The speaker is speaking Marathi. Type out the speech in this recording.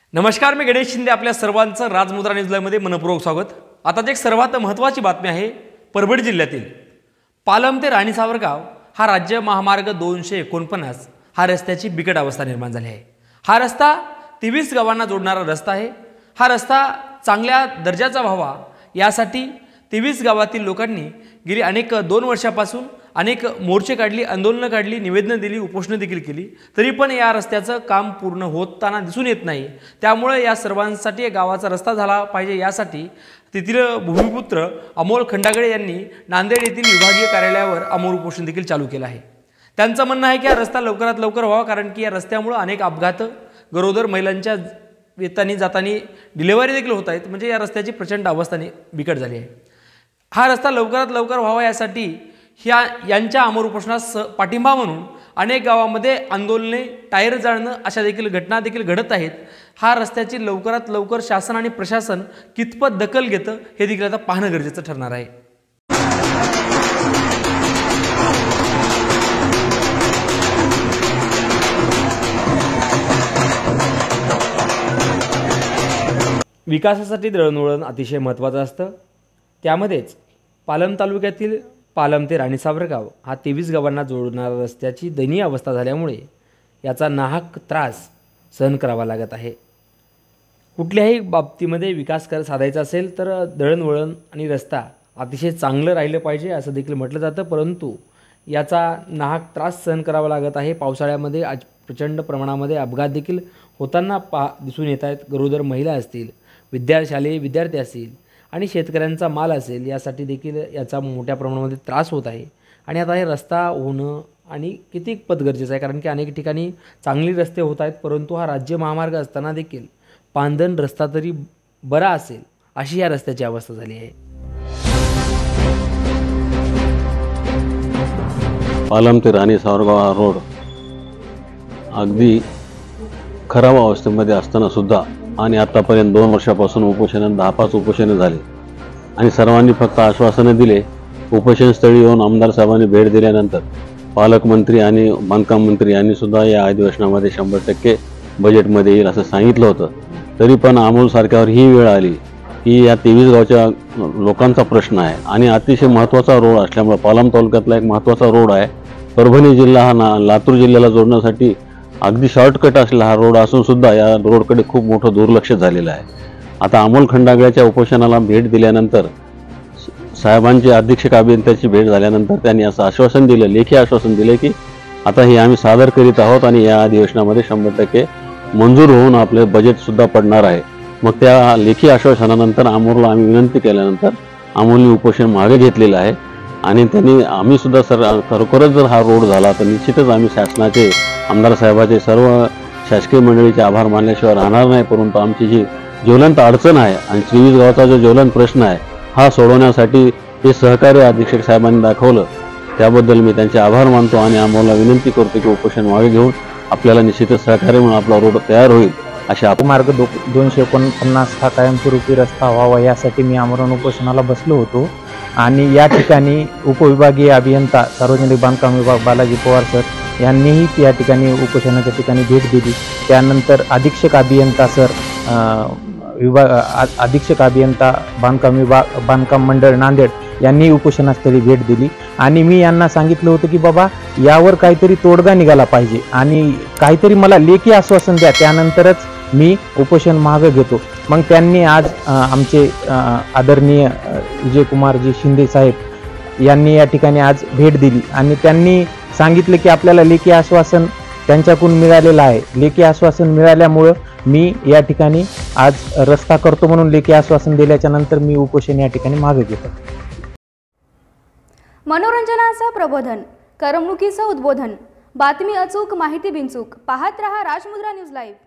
नमस्कार, मी गणेश शिंदे. आपल्या सर्वांचं राजमुद्रा न्यूज लाईव्हमध्ये मनपूर्वक स्वागत. आता एक सर्वात महत्त्वाची बातमी आहे. परभणी जिल्ह्यातील पालम ते राणी सावरगाव हा राज्य महामार्ग 249 हा रस्त्याची बिकट अवस्था निर्माण झाली आहे. हा रस्ता 23 गावांना जोडणारा रस्ता आहे. हा रस्ता चांगल्या दर्जाचा व्हावा यासाठी 23 गावातील लोकांनी गेली अनेक 2 वर्षापासून अनेक मोर्चे काढली, आंदोलनं काढली, निवेदनं दिली, उपोषणं देखील केली, तरी पण या रस्त्याचं काम पूर्ण होताना दिसून येत नाही. त्यामुळे या सर्वांसाठी गावाचा रस्ता झाला पाहिजे यासाठी तेथील भूमिपुत्र अमोल खंडागळे यांनी नांदेड येथील विभागीय कार्यालयावर अमोल उपोषण देखील चालू केलं आहे. त्यांचं म्हणणं आहे की हा रस्ता लवकरात लवकर व्हावा, कारण की या रस्त्यामुळे अनेक अपघात, गरोदर महिलांच्या येतानी जातानी डिलिव्हरी देखील होत आहेत. म्हणजे या रस्त्याची प्रचंड अवस्था बिकट झाली आहे. हा रस्ता लवकरात लवकर व्हावा यासाठी यांच्या अमोल उपोषणास पाठिंबा म्हणून अनेक गावामध्ये आंदोलने, टायर जाळणं अशा देखील घटना देखील घडत आहेत. हा रस्त्याची लवकरात लवकर शासन आणि प्रशासन कितपत दखल घेतं हे देखील आता पाहणं गरजेचं ठरणार आहे. विकासासाठी दळणवळण अतिशय महत्त्वाचं असतं. त्यामध्येच पालम तालुक्यातील पालम ते राणी सावरगाव हा 23 गावांना जोडणाऱ्या रस्त्याची दयनीय अवस्था झाल्यामुळे याचा नाहक त्रास सहन करावा लागत आहे. कुठल्याही बाबतीमध्ये विकास साधायचा असेल तर दळणवळण आणि रस्ता अतिशय चांगलं राहिलं पाहिजे असं देखील म्हटलं जातं, परंतु याचा नाहक त्रास सहन करावा लागत आहे. पावसाळ्यामध्ये आज प्रचंड प्रमाणामध्ये अपघात देखील होताना दिसून येत आहेत. गरोदर महिला असतील, शालेय विद्यार्थी असतील आणि शेतकऱ्यांचा माल असेल, यासाठी देखील याचा मोठ्या प्रमाणामध्ये त्रास होत आहे. आणि आता हे रस्ता होणं आणि कितीपत गरजेचं आहे, कारण की अनेक ठिकाणी चांगले रस्ते होत आहेत, परंतु हा राज्य महामार्ग असताना देखील पांदण रस्ता तरी बरा असेल अशी या रस्त्याची अवस्था झाली आहे. पालम ते राणी सावरगाव हा रोड अगदी खराब अवस्थेमध्ये असताना सुद्धा आणि आतापर्यंत 2 वर्षापासून उपोषण 10-5 उपोषणे झाली आणि सर्वांनी फक्त आश्वासनं दिले. उपोषणस्थळी येऊन आमदार साहेबांनी भेट दिल्यानंतर पालकमंत्री आणि बांधकाम मंत्री यांनी सुद्धा या अधिवेशनामध्ये 100% बजेटमध्ये येईल असं सांगितलं होतं. तरी पण अमोल सारख्यावर ही वेळ आली की या 23 गावच्या लोकांचा प्रश्न आहे आणि अतिशय महत्त्वाचा रोड असल्यामुळे पालम तालुक्यातला एक महत्त्वाचा रोड आहे. परभणी जिल्हा हा लातूर जिल्ह्याला जोडण्यासाठी अगदी शॉर्टकट असलेला हा रोड असून सुद्धा या रोडकडे खूप मोठं दुर्लक्ष झालेलं आहे. आता अमोल खंडागळ्याच्या उपोषणाला भेट दिल्यानंतर साहेबांची अधीक्षक अभियंत्याची भेट झाल्यानंतर त्यांनी असं आश्वासन दिलं, लेखी आश्वासन दिले की आता हे आम्ही सादर करीत आहोत आणि या अधिवेशनामध्ये 100% मंजूर होऊन आपले बजेटसुद्धा पडणार आहे. मग त्या लेखी आश्वासनानंतर अमोलला आम्ही विनंती केल्यानंतर अमोलने उपोषण मागे घेतलेलं आहे आणि आम्ही सुद्धा खरोखरच जर हा रोड झाला तर निश्चितच आम्ही शासनाचे, आमदार साहेबाचे, सर्व शासकीय मंडळीचे आभार मानल्याशिवाय राहणार नाही. परंतु आमची जी ज्वलंत अडचण आहे आणि 23 गावाचा जो ज्वलंत प्रश्न आहे हा सोडवण्यासाठी हे सहकार्य अधीक्षक साहेबांनी दाखवलं, त्याबद्दल मी त्यांचे आभार मानतो आणि आम्हाला विनंती करतो की उपोषण मागे घेऊन आपल्याला निश्चितच सहकार्य म्हणून आपला रोड तयार होईल. अशा मार्ग 249 हा कायमस्वरूपी रस्ता व्हावा यासाठी मी आमरण उपोषणाला बसलो होतो आणि या ठिकाणी उपविभागीय अभियंता सार्वजनिक बांधकाम विभाग बालाजी पवार सर यांनीही या ठिकाणी उपोषणाच्या ठिकाणी भेट दिली. त्यानंतर अधीक्षक अभियंता बांधकाम मंडळ नांदेड यांनी उपोषणास्थळी भेट दिली आणि मी यांना सांगितलं होतं की बाबा यावर काहीतरी तोडगा निघाला पाहिजे आणि काहीतरी मला लेखी आश्वासन द्या, त्यानंतरच मी उपोषण मागे घेतो. मग त्यांनी आज आमचे आदरणीय विजयकुमारजी शिंदे साहेब यांनी या ठिकाणी आज भेट दिली आणि त्यांनी सांगितले की आपल्याला लेखी आश्वासन त्यांच्याकडून मिळालेलं आहे. लेखी आश्वासन मिळाल्यामुळं मी या ठिकाणी आज रस्ता करतो म्हणून लेखी आश्वासन दिल्याच्या नंतर मी उपोषण या ठिकाणी मागे घेतो. मनोरंजनाचं प्रबोधन, करमणुकीचं उद्बोधन, बातमी अचूक, माहिती बिनचूक. पाहत रहा राजमुद्रा न्यूज लाईव्ह.